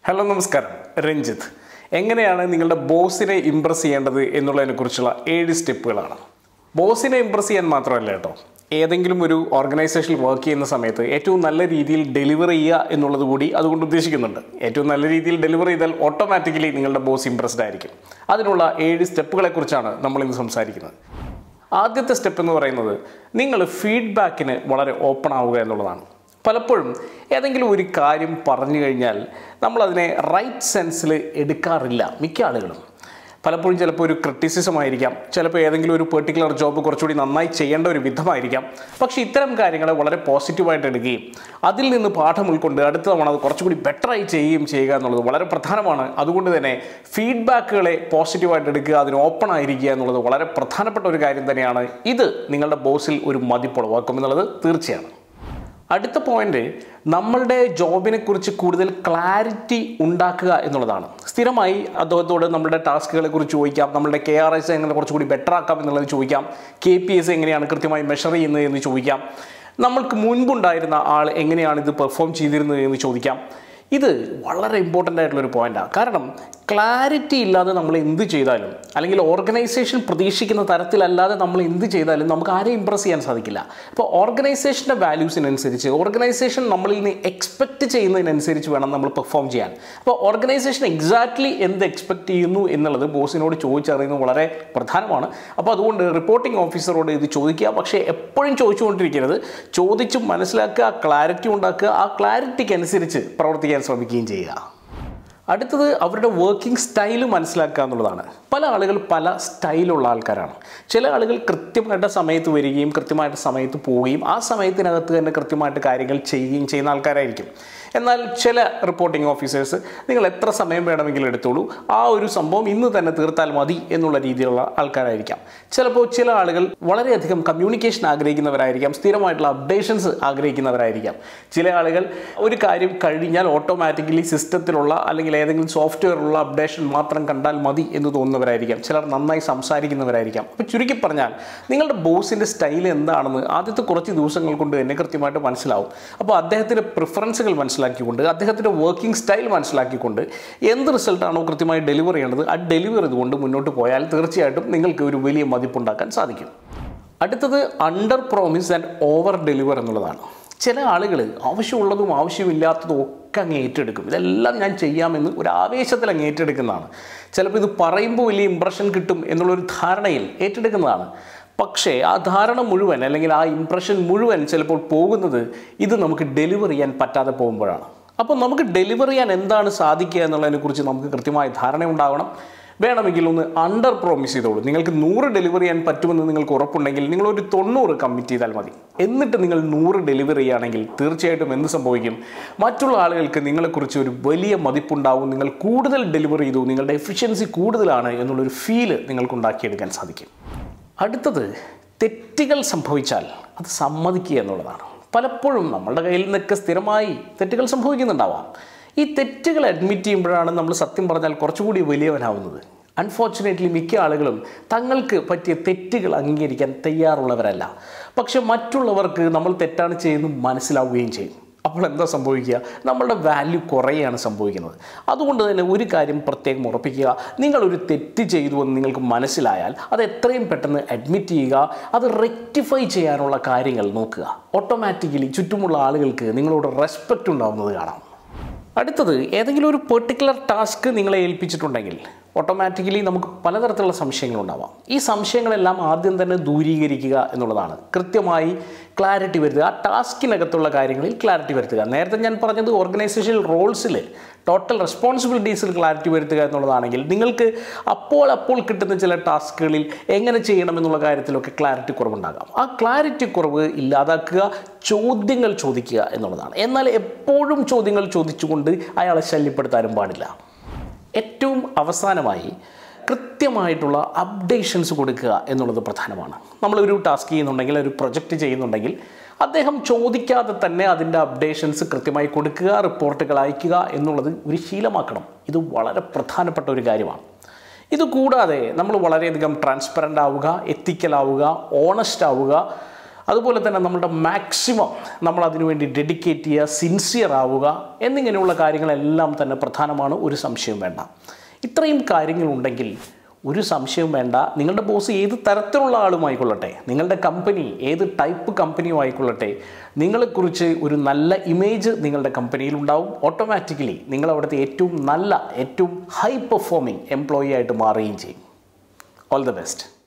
Hello നമസ്കാരം, രഞ്ജിത്ത്. എങ്ങനെയാണ് നിങ്ങളുടെ ബോസിനെ ഇംപ്രസ് ചെയ്യേണ്ടത് എന്നുള്ളതിനെക്കുറിച്ചുള്ള 7 സ്റ്റെപ്പുകളാണ്. ബോസിനെ ഇംപ്രസ് ചെയ്യാൻ മാത്രമല്ല കേട്ടോ, ഏതെങ്കിലും ഒരു ഓർഗനൈസേഷനിൽ വർക്ക് ചെയ്യുന്ന സമയത്ത് ഏറ്റവും നല്ല രീതിയിൽ ഡെലിവർ ചെയ്യുക എന്നുള്ളത് കൂടി അതുകൊണ്ട് ഉദ്ദേശിക്കുന്നുണ്ട്. ഏറ്റവും നല്ല രീതിയിൽ ഡെലിവർ ചെയ്താൽ ഓട്ടോമാറ്റിക്കലി നിങ്ങളുടെ ബോസ് ഇംപ്രസ്ഡ് ആയിരിക്കും. അതിനുള്ള 7 സ്റ്റെപ്പുകളെക്കുറിച്ചാണ് നമ്മളിന്ന് സംസാരിക്കുന്നത്. ആദ്യത്തെ സ്റ്റെപ്പ് എന്ന് പറയുന്നത് നിങ്ങൾ ഫീഡ്ബാക്കിന് വളരെ ഓപ്പൺ ആവുക എന്നുള്ളതാണ്. പലപ്പോഴും ഏതെങ്കിലും ഒരു കാര്യം പറഞ്ഞു കഴിഞ്ഞാൽ നമ്മളതിനെ റൈറ്റ് സെൻസിൽ എടുക്കാറില്ല മിക്ക ആളുകളും. പലപ്പോഴും ചിലപ്പോൾ ഒരു ക്രിറ്റിസിസം ആയിരിക്കാം, ചിലപ്പോൾ ഏതെങ്കിലും ഒരു പെർട്ടിക്കുലർ ജോബ് കുറച്ചുകൂടി നന്നായി ചെയ്യേണ്ട ഒരു വിധമായിരിക്കാം. പക്ഷേ ഇത്തരം കാര്യങ്ങളെ വളരെ പോസിറ്റീവായിട്ട് എടുക്കുകയും അതിൽ നിന്ന് പാഠം ഉൾക്കൊണ്ട് അടുത്ത തവണ അത് കുറച്ചുകൂടി ബെറ്ററായി ചെയ്യുക എന്നുള്ളത് വളരെ പ്രധാനമാണ്. അതുകൊണ്ട് തന്നെ ഫീഡ്ബാക്കുകളെ പോസിറ്റീവായിട്ട് എടുക്കുക, അതിന് ഓപ്പൺ ആയിരിക്കുക എന്നുള്ളത് വളരെ പ്രധാനപ്പെട്ട ഒരു കാര്യം തന്നെയാണ്. ഇത് നിങ്ങളുടെ ബോസിൽ ഒരു മതിപ്പുളവാക്കും എന്നുള്ളത് തീർച്ചയാണ്. അടുത്ത പോയിന്റ്, നമ്മളുടെ ജോബിനെ കുറിച്ച് കൂടുതൽ ക്ലാരിറ്റി ഉണ്ടാക്കുക എന്നുള്ളതാണ്. സ്ഥിരമായി അദ്ദേഹത്തോട് നമ്മളുടെ ടാസ്കുകളെ കുറിച്ച് ചോദിക്കാം, നമ്മളുടെ KRS എങ്ങനെ കുറച്ചുകൂടി ബെറ്റർ ആക്കാം എന്നുള്ളത് ചോദിക്കാം, KPS എങ്ങനെയാണ് കൃത്യമായി മെഷർ ചെയ്യുന്നത് എന്ന് ചോദിക്കാം, നമ്മൾക്ക് മുൻപുണ്ടായിരുന്ന ആൾ എങ്ങനെയാണ് ഇത് പെർഫോം ചെയ്തിരുന്നത് എന്ന് ചോദിക്കാം. ഇത് വളരെ ഇമ്പോർട്ടൻ്റ് ആയിട്ടുള്ളൊരു പോയിന്റാണ്. കാരണം ക്ലാരിറ്റി ഇല്ലാതെ നമ്മൾ എന്ത് ചെയ്താലും, അല്ലെങ്കിൽ ഓർഗനൈസേഷൻ പ്രതീക്ഷിക്കുന്ന തരത്തിലല്ലാതെ നമ്മൾ എന്ത് ചെയ്താലും നമുക്ക് ആരെയും ഇംപ്രസ് ചെയ്യാൻ സാധിക്കില്ല. അപ്പോൾ ഓർഗനൈസേഷൻ്റെ വാല്യൂസിനനുസരിച്ച്, ഓർഗനൈസേഷൻ നമ്മളിൽ നിന്ന് എക്സ്പെക്റ്റ് ചെയ്യുന്നതിനനുസരിച്ച് വേണം നമ്മൾ പെർഫോം ചെയ്യാൻ. അപ്പോൾ ഓർഗനൈസേഷൻ എക്സാക്ട്ലി എന്ത് എക്സ്പെക്റ്റ് ചെയ്യുന്നു എന്നുള്ളത് ബോസിനോട് ചോദിച്ചറിയുന്നത് വളരെ പ്രധാനമാണ്. അപ്പോൾ അതുകൊണ്ട് റിപ്പോർട്ടിംഗ് ഓഫീസറോട് ഇത് ചോദിക്കുക, പക്ഷേ എപ്പോഴും ചോദിച്ചുകൊണ്ടിരിക്കരുത്. ചോദിച്ച് മനസ്സിലാക്കുക, ക്ലാരിറ്റി ഉണ്ടാക്കുക, ആ ക്ലാരിറ്റിക്ക് അനുസരിച്ച് പ്രവർത്തിക്കാൻ ശ്രമിക്കുകയും ചെയ്യുക. അടുത്തത് അവരുടെ വർക്കിംഗ് സ്റ്റൈല് മനസ്സിലാക്കുക എന്നുള്ളതാണ്. പല ആളുകൾ പല സ്റ്റൈലുള്ള ആൾക്കാരാണ്. ചില ആളുകൾ കൃത്യമായിട്ട് സമയത്ത് വരികയും കൃത്യമായിട്ട് സമയത്ത് പോവുകയും ആ സമയത്തിനകത്ത് തന്നെ കൃത്യമായിട്ട് കാര്യങ്ങൾ ചെയ്യുകയും ചെയ്യുന്ന ആൾക്കാരായിരിക്കും. എന്നാൽ ചില റിപ്പോർട്ടിംഗ് ഓഫീസേഴ്സ് നിങ്ങൾ എത്ര സമയം വേണമെങ്കിലും എടുത്തോളൂ, ആ ഒരു സംഭവം ഇന്ന് തന്നെ തീർത്താൽ മതി എന്നുള്ള രീതിയിലുള്ള ആൾക്കാരായിരിക്കാം. ചിലപ്പോൾ ചില ആളുകൾ വളരെയധികം കമ്മ്യൂണിക്കേഷൻ ആഗ്രഹിക്കുന്നവരായിരിക്കാം, സ്ഥിരമായിട്ടുള്ള അപ്ഡേഷൻസ് ആഗ്രഹിക്കുന്നവരായിരിക്കാം. ചില ആളുകൾ ഒരു കാര്യം കഴിഞ്ഞാൽ ഓട്ടോമാറ്റിക്കലി സിസ്റ്റത്തിലുള്ള അല്ലെങ്കിൽ ഏതെങ്കിലും സോഫ്റ്റ്വെയറിലുള്ള അപ്ഡേഷൻ മാത്രം കണ്ടാൽ മതി എന്ന് തോന്നുന്നവരായിരിക്കാം. ചിലർ നന്നായി സംസാരിക്കുന്നവരായിരിക്കാം. അപ്പോൾ ചുരുക്കി പറഞ്ഞാൽ നിങ്ങളുടെ ബോസിൻ്റെ സ്റ്റൈൽ എന്താണെന്ന് ആദ്യത്തെ കുറച്ച് ദിവസങ്ങൾ കൊണ്ട് തന്നെ കൃത്യമായിട്ട് മനസ്സിലാവും. അപ്പോൾ അദ്ദേഹത്തിൻ്റെ പ്രിഫറൻസുകൾ മനസ്സിലാക്കിക്കൊണ്ട്, അദ്ദേഹത്തിൻ്റെ വർക്കിംഗ് സ്റ്റൈൽ മനസ്സിലാക്കിക്കൊണ്ട് എന്ത് റിസൾട്ടാണോ കൃത്യമായി ഡെലിവർ ചെയ്യേണ്ടത് ആ ഡെലിവർ ചെയ്തുകൊണ്ട് മുന്നോട്ട് പോയാൽ തീർച്ചയായിട്ടും നിങ്ങൾക്ക് ഒരു വലിയ മതിപ്പുണ്ടാക്കാൻ സാധിക്കും. അടുത്തത് under promise and over deliver എന്നുള്ളതാണ്. ചില ആളുകൾ ആവശ്യമുള്ളതും ആവശ്യമില്ലാത്തതും ഒക്കെ അങ്ങ് ഏറ്റെടുക്കും. ഇതെല്ലാം ഞാൻ ചെയ്യാമെന്ന് ഒരു ആവേശത്തിൽ അങ്ങ് ഏറ്റെടുക്കുന്നതാണ്. ചിലപ്പോൾ ഇത് പറയുമ്പോൾ വലിയ ഇംപ്രഷൻ കിട്ടും എന്നുള്ളൊരു ധാരണയിൽ ഏറ്റെടുക്കുന്നതാണ്. പക്ഷേ ആ ധാരണ മുഴുവൻ, അല്ലെങ്കിൽ ആ ഇംപ്രഷൻ മുഴുവൻ ചിലപ്പോൾ പോകുന്നത് ഇത് നമുക്ക് ഡെലിവർ ചെയ്യാൻ പറ്റാതെ പോകുമ്പോഴാണ്. അപ്പോൾ നമുക്ക് ഡെലിവർ ചെയ്യാൻ എന്താണ് സാധിക്കുക എന്നുള്ളതിനെക്കുറിച്ച് നമുക്ക് കൃത്യമായ ധാരണ ഉണ്ടാവണം. വേണമെങ്കിൽ ഒന്ന് അണ്ടർ പ്രോമിസ് ചെയ്തോളൂ. നിങ്ങൾക്ക് 100 ഡെലിവർ ചെയ്യാൻ പറ്റുമെന്ന് നിങ്ങൾക്ക് ഉറപ്പുണ്ടെങ്കിൽ നിങ്ങളൊരു 90 കമ്മിറ്റ് ചെയ്താൽ മതി. എന്നിട്ട് നിങ്ങൾ 100 ഡെലിവർ ചെയ്യുകയാണെങ്കിൽ തീർച്ചയായിട്ടും എന്ത് സംഭവിക്കും? മറ്റുള്ള ആളുകൾക്ക് നിങ്ങളെക്കുറിച്ച് ഒരു വലിയ മതിപ്പുണ്ടാവും. നിങ്ങൾ കൂടുതൽ ഡെലിവർ ചെയ്തു, നിങ്ങളുടെ എഫിഷ്യൻസി കൂടുതലാണ് എന്നുള്ളൊരു ഫീല് നിങ്ങൾക്ക് ഉണ്ടാക്കിയെടുക്കാൻ സാധിക്കും. അടുത്തത്, തെറ്റുകൾ സംഭവിച്ചാൽ അത് സമ്മതിക്കുക എന്നുള്ളതാണ്. പലപ്പോഴും നമ്മളുടെ കയ്യിൽ നിന്നൊക്കെ സ്ഥിരമായി തെറ്റുകൾ സംഭവിക്കുന്നുണ്ടാവാം. ഈ തെറ്റുകൾ അഡ്മിറ്റ് ചെയ്യുമ്പോഴാണ് നമ്മൾ സത്യം പറഞ്ഞാൽ കുറച്ചുകൂടി വലിയവനാവുന്നത്. അൺഫോർച്ചുനേറ്റ്ലി മിക്ക ആളുകളും തങ്ങൾക്ക് പറ്റിയ തെറ്റുകൾ അംഗീകരിക്കാൻ തയ്യാറുള്ളവരല്ല. പക്ഷെ മറ്റുള്ളവർക്ക് നമ്മൾ തെറ്റാണ് ചെയ്യുന്നത് മനസ്സിലാവുകയും ചെയ്യും. അപ്പോൾ എന്താ സംഭവിക്കുക? നമ്മളുടെ വാല്യൂ കുറയാണ് സംഭവിക്കുന്നത്. അതുകൊണ്ട് തന്നെ ഒരു കാര്യം പ്രത്യേകം ഉറപ്പിക്കുക, നിങ്ങളൊരു തെറ്റ് ചെയ്തു എന്ന് നിങ്ങൾക്ക് മനസ്സിലായാൽ അത് എത്രയും പെട്ടെന്ന് അഡ്മിറ്റ് ചെയ്യുക, അത് റെക്ടിഫൈ ചെയ്യാനുള്ള കാര്യങ്ങൾ നോക്കുക. ഓട്ടോമാറ്റിക്കലി ചുറ്റുമുള്ള ആളുകൾക്ക് നിങ്ങളോട് റെസ്പെക്റ്റ് ഉണ്ടാവുന്നത് കാണാം. അടുത്തത്, ഏതെങ്കിലും ഒരു പെർട്ടിക്കുലർ ടാസ്ക് നിങ്ങളെ ഏൽപ്പിച്ചിട്ടുണ്ടെങ്കിൽ ഓട്ടോമാറ്റിക്കലി നമുക്ക് പലതരത്തിലുള്ള സംശയങ്ങളുണ്ടാവാം. ഈ സംശയങ്ങളെല്ലാം ആദ്യം തന്നെ ദൂരീകരിക്കുക എന്നുള്ളതാണ്. കൃത്യമായി ക്ലാരിറ്റി വരുത്തുക, ആ ടാസ്കിനകത്തുള്ള കാര്യങ്ങളിൽ ക്ലാരിറ്റി വരുത്തുക. നേരത്തെ ഞാൻ പറഞ്ഞത് ഓർഗനൈസേഷണൽ റോൾസിൽ, ടോട്ടൽ റെസ്പോൺസിബിലിറ്റീസിൽ ക്ലാരിറ്റി വരുത്തുക എന്നുള്ളതാണെങ്കിൽ നിങ്ങൾക്ക് അപ്പോൾ കിട്ടുന്ന ചില ടാസ്കുകളിൽ എങ്ങനെ ചെയ്യണമെന്നുള്ള കാര്യത്തിലൊക്കെ ക്ലാരിറ്റി കുറവുണ്ടാകാം. ആ ക്ലാരിറ്റി കുറവ് ഇല്ലാതാക്കുക, ചോദ്യങ്ങൾ ചോദിക്കുക എന്നുള്ളതാണ്. എന്നാൽ എപ്പോഴും ചോദ്യങ്ങൾ ചോദിച്ചുകൊണ്ട് അയാളെ ശല്യപ്പെടുത്താനും പാടില്ല. ഏറ്റവും അവസാനമായി കൃത്യമായിട്ടുള്ള അപ്ഡേഷൻസ് കൊടുക്കുക എന്നുള്ളത് പ്രധാനമാണ്. നമ്മളൊരു ടാസ്ക് ചെയ്യുന്നുണ്ടെങ്കിൽ, ഒരു പ്രൊജക്റ്റ് ചെയ്യുന്നുണ്ടെങ്കിൽ അദ്ദേഹം ചോദിക്കാതെ തന്നെ അതിൻ്റെ അപ്ഡേഷൻസ് കൃത്യമായി കൊടുക്കുക, റിപ്പോർട്ടുകൾ അയക്കുക എന്നുള്ളത് ഒരു ശീലമാക്കണം. ഇത് വളരെ പ്രധാനപ്പെട്ട ഒരു കാര്യമാണ്. ഇതുകൂടാതെ നമ്മൾ വളരെയധികം ട്രാൻസ്പെറൻ്റ് ആവുക, എത്തിക്കൽ ആവുക, ഓണസ്റ്റ് ആവുക, അതുപോലെ തന്നെ നമ്മുടെ മാക്സിമം നമ്മൾ അതിനുവേണ്ടി ഡെഡിക്കേറ്റ് ചെയ്യുക, സിൻസിയർ ആവുക എന്നിങ്ങനെയുള്ള കാര്യങ്ങളെല്ലാം തന്നെ പ്രധാനമാണ്. ഒരു സംശയവും വേണ്ട. ഇത്രയും കാര്യങ്ങളുണ്ടെങ്കിൽ ഒരു സംശയവും വേണ്ട, നിങ്ങളുടെ ബോസ് ഏത് തരത്തിലുള്ള ആളുമായിക്കൊള്ളട്ടെ, നിങ്ങളുടെ കമ്പനി ഏത് ടൈപ്പ് കമ്പനിയും ആയിക്കൊള്ളട്ടെ, നിങ്ങളെക്കുറിച്ച് ഒരു നല്ല ഇമേജ് നിങ്ങളുടെ കമ്പനിയിൽ ഉണ്ടാവും. ഓട്ടോമാറ്റിക്കലി നിങ്ങൾ അവിടുത്തെ ഏറ്റവും നല്ല, ഏറ്റവും ഹൈ പെർഫോമിംഗ് എംപ്ലോയി ആയിട്ട് മാറുകയും ചെയ്യും. All the best.